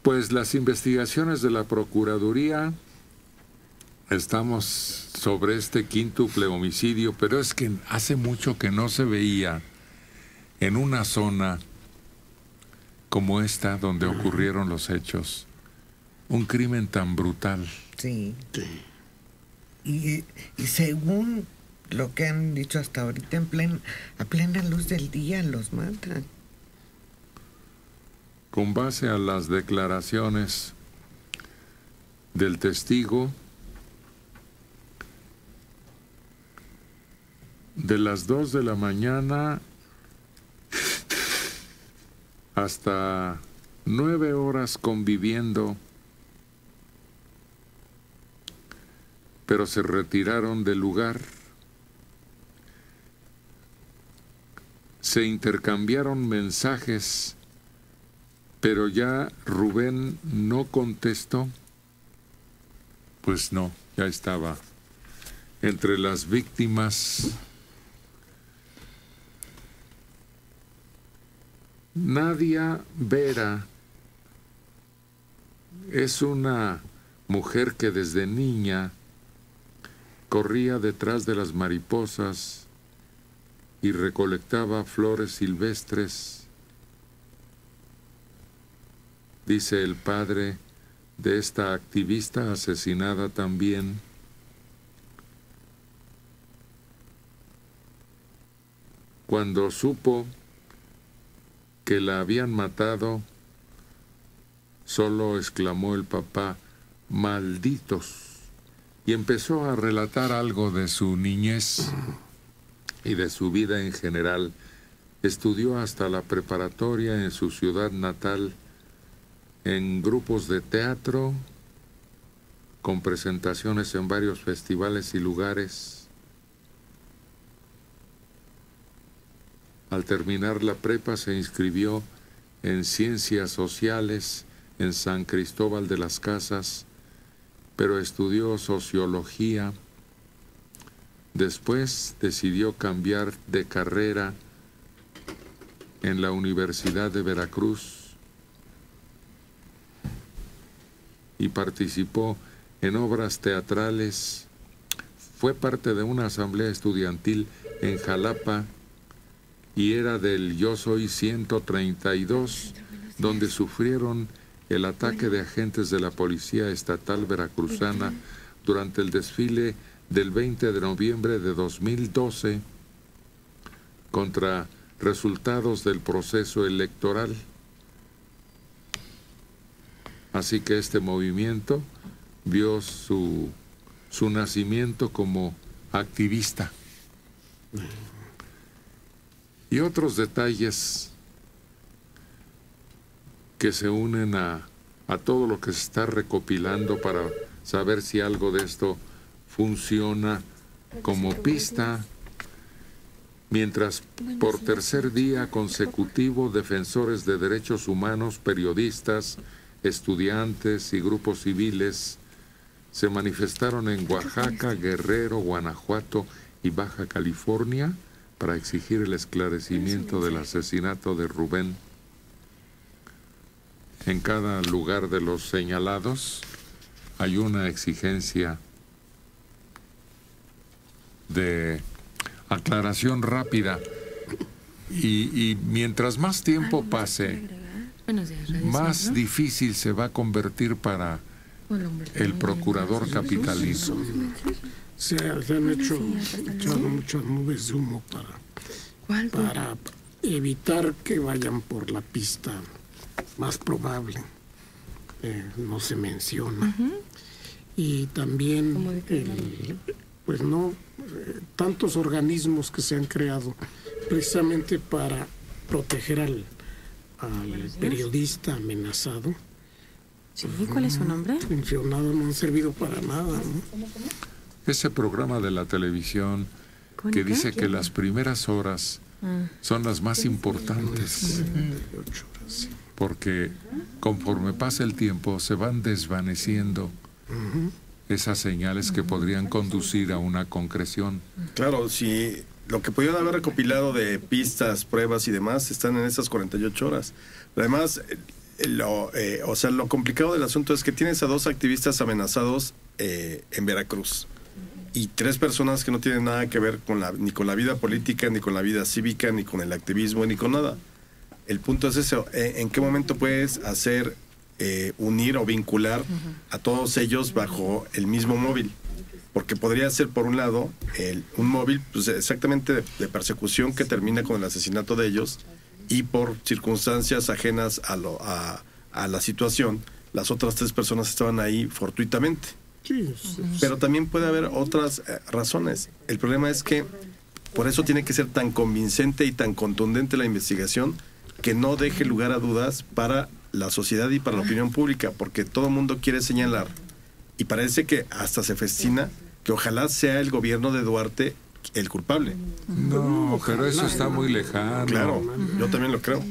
Pues las investigaciones de la Procuraduría, estamos sobre este quíntuple homicidio, pero es que hace mucho que no se veía en una zona como esta donde ocurrieron los hechos un crimen tan brutal. Sí. Y según lo que han dicho hasta ahorita, a plena luz del día los matan. Con base a las declaraciones del testigo, de las 2 de la mañana hasta 9 horas conviviendo, pero se retiraron del lugar. Se intercambiaron mensajes, pero ya Rubén no contestó. Pues no, ya estaba entre las víctimas. Nadia Vera es una mujer que desde niña corría detrás de las mariposas y recolectaba flores silvestres. Dice el padre de esta activista asesinada también. Cuando supo que la habían matado, solo exclamó el papá, malditos, y empezó a relatar algo de su niñez y de su vida en general. Estudió hasta la preparatoria en su ciudad natal, en grupos de teatro, con presentaciones en varios festivales y lugares. Al terminar la prepa se inscribió en Ciencias Sociales en San Cristóbal de las Casas, pero estudió Sociología. Después decidió cambiar de carrera en la Universidad de Veracruz y participó en obras teatrales. Fue parte de una asamblea estudiantil en Jalapa y era del Yo Soy 132, donde sufrieron el ataque de agentes de la Policía Estatal Veracruzana durante el desfile del 20 de noviembre de 2012 contra resultados del proceso electoral. Así que este movimiento vio su nacimiento como activista. Y otros detalles que se unen a todo lo que se está recopilando para saber si algo de esto funciona como pista. Mientras por tercer día consecutivo defensores de derechos humanos, periodistas, estudiantes y grupos civiles se manifestaron en Oaxaca, Guerrero, Guanajuato y Baja California para exigir el esclarecimiento del asesinato de Rubén. En cada lugar de los señalados hay una exigencia de aclaración rápida y mientras más tiempo pase, más difícil se va a convertir para el procurador capitalino. Se han echado muchas nubes de humo para evitar que vayan por la pista más probable. No se menciona. Y también tantos organismos que se han creado precisamente para proteger al periodista amenazado. Sí, ¿cuál es su nombre? Funcionado, no han servido para nada, ¿no? Ese programa de la televisión que dice que las primeras horas son las más importantes, porque conforme pasa el tiempo se van desvaneciendo esas señales que podrían conducir a una concreción. Claro, si lo que pudieron haber recopilado de pistas, pruebas y demás están en esas 48 horas. Además, lo complicado del asunto es que tienes a 2 activistas amenazados en Veracruz y 3 personas que no tienen nada que ver ni con la vida política, ni con la vida cívica, ni con el activismo, ni con nada. El punto es eso, ¿en qué momento puedes hacer unir o vincular a todos ellos bajo el mismo móvil? Porque podría ser, por un lado, un móvil pues, exactamente de persecución que termina con el asesinato de ellos, y por circunstancias ajenas a la situación, las otras 3 personas estaban ahí fortuitamente. Sí. Pero también puede haber otras razones. El problema es que por eso tiene que ser tan convincente y tan contundente la investigación que no deje lugar a dudas para la sociedad y para la opinión pública, porque todo el mundo quiere señalar, y parece que hasta se festina que ojalá sea el gobierno de Duarte el culpable. No, pero eso está muy lejano. Claro, yo también lo creo.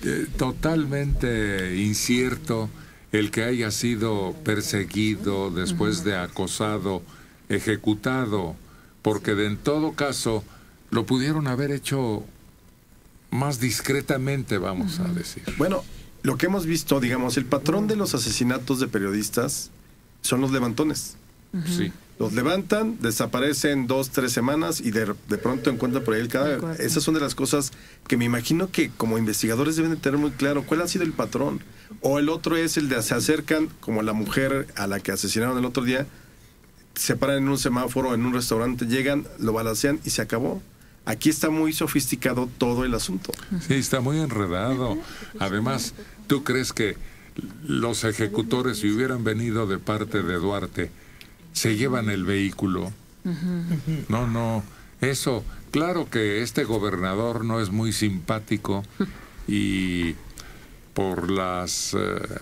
Totalmente incierto el que haya sido perseguido, después de acosado, ejecutado, porque en todo caso lo pudieron haber hecho más discretamente, vamos a decir. Bueno, lo que hemos visto, digamos, el patrón de los asesinatos de periodistas son los levantones. Sí. Los levantan, desaparecen 2, 3 semanas y de pronto encuentran por ahí el cadáver. Esas son de las cosas que me imagino que como investigadores deben de tener muy claro cuál ha sido el patrón. O el otro es el de se acercan, como la mujer a la que asesinaron el otro día, se paran en un semáforo, en un restaurante, llegan, lo balacean y se acabó. Aquí está muy sofisticado todo el asunto. Sí, está muy enredado. Además, ¿tú crees que los ejecutores, si hubieran venido de parte de Duarte, se llevan el vehículo? No, eso, claro que este gobernador no es muy simpático y por las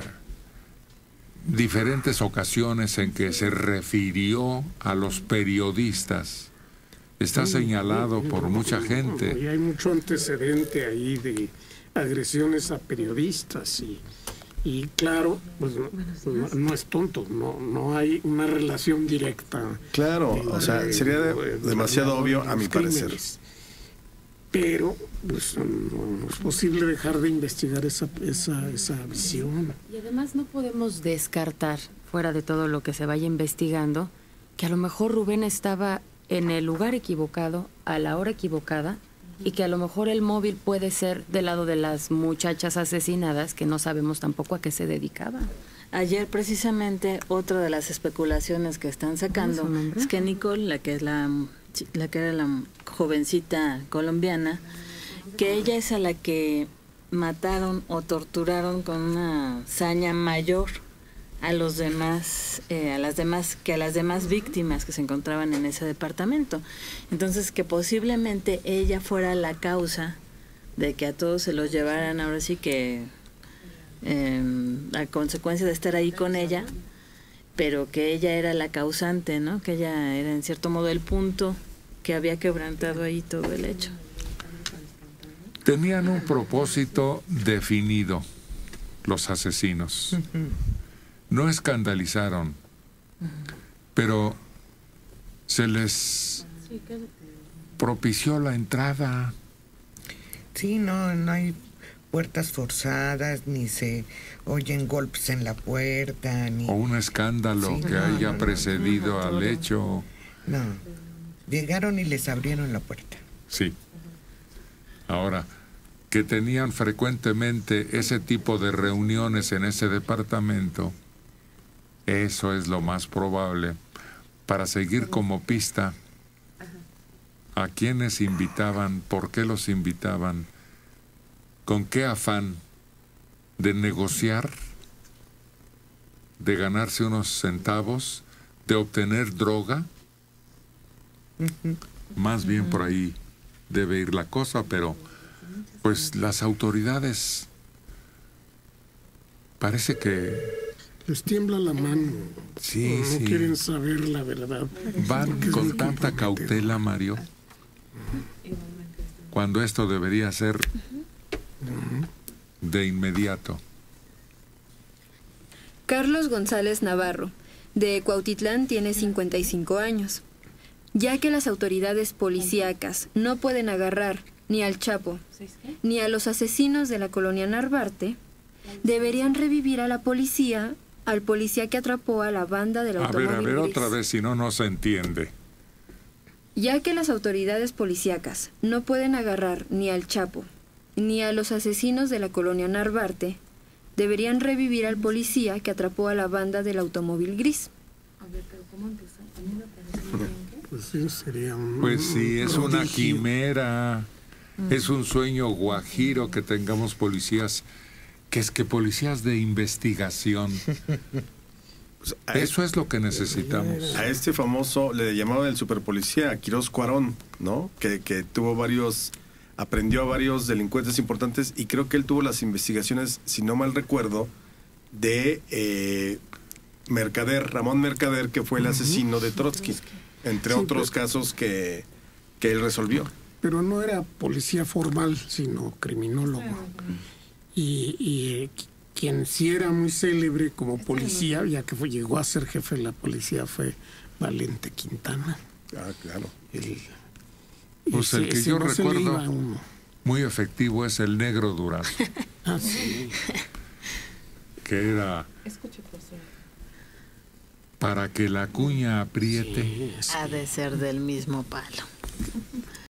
diferentes ocasiones en que se refirió a los periodistas, está señalado por mucha gente. Y hay mucho antecedente ahí de agresiones a periodistas y claro, pues no es tonto, no hay una relación directa. Claro, o sea, sería demasiado obvio a mi parecer. Pero pues no es posible dejar de investigar esa visión. Y además no podemos descartar, fuera de todo lo que se vaya investigando, que a lo mejor Rubén estaba en el lugar equivocado, a la hora equivocada, y que a lo mejor el móvil puede ser del lado de las muchachas asesinadas, que no sabemos tampoco a qué se dedicaban. Ayer precisamente otra de las especulaciones que están sacando es que Nicole, la que era la jovencita colombiana, que ella es a la que mataron o torturaron con una saña mayor a las demás víctimas que se encontraban en ese departamento. Entonces, que posiblemente ella fuera la causa de que a todos se los llevaran, ahora sí que a consecuencia de estar ahí con ella, pero que ella era la causante, ¿no? Que ella era en cierto modo el punto que había quebrantado ahí todo el hecho. Tenían un propósito definido los asesinos. No escandalizaron, pero se les propició la entrada. Sí, no hay puertas forzadas, ni se oyen golpes en la puerta, ni... O un escándalo que haya precedido al hecho. No, llegaron y les abrieron la puerta. Sí. Ahora, que tenían frecuentemente ese tipo de reuniones en ese departamento, eso es lo más probable para seguir como pista a quienes invitaban, por qué los invitaban, con qué afán de negociar, de ganarse unos centavos, de obtener droga. Más bien por ahí debe ir la cosa, pero pues las autoridades parece que les tiembla la mano. Sí, no quieren saber la verdad. Van con tanta cautela, Mario, cuando esto debería ser de inmediato. Carlos González Navarro, de Cuautitlán, tiene 55 años. Ya que las autoridades policíacas no pueden agarrar ni al Chapo ni a los asesinos de la colonia Narvarte, deberían revivir a la policía, al policía que atrapó a la banda del automóvil A ver, gris. otra vez, si no, no se entiende. Ya que las autoridades policíacas no pueden agarrar ni al Chapo, ni a los asesinos de la colonia Narvarte, deberían revivir al policía que atrapó a la banda del automóvil gris. Pues sí, sería un... Pues sí, es una prodigio. quimera. Es un sueño guajiro que tengamos policías, que policías de investigación. Pues, Eso es lo que necesitamos. a este famoso le llamaban el superpolicía, a Quirós Cuarón, ¿no? Que tuvo aprendió a varios delincuentes importantes, y creo que él tuvo las investigaciones, si no mal recuerdo, de Ramón Mercader, que fue el asesino de Trotsky, entre Sí, otros casos que él resolvió. Pero no era policía formal, sino criminólogo. Y quien sí era muy célebre como policía, ya que llegó a ser jefe de la policía, fue Valente Quintana. Ah, claro. Pues el que ese yo no se le recuerdo iba a uno. muy efectivo es el Negro Durazo, Ah, sí. que era para que la cuña apriete. Sí, sí. Ha de ser del mismo palo.